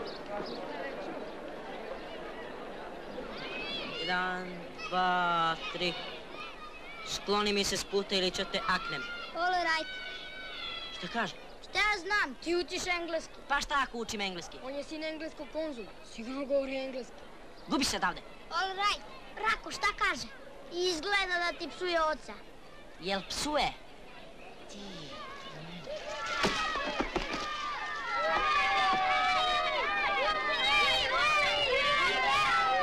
Jedan, dva, tri. Skloni mi se s puta ili ću te aknem. All right. Šta kaže? Šta ja znam, ti učiš engleski. Pa šta ako učim engleski? On je sin engleskog konzula, sigurno govori engleski. Gubi se odavde. All right. Rako, šta kaže? Izgleda da ti psuje oca. Jel psuje?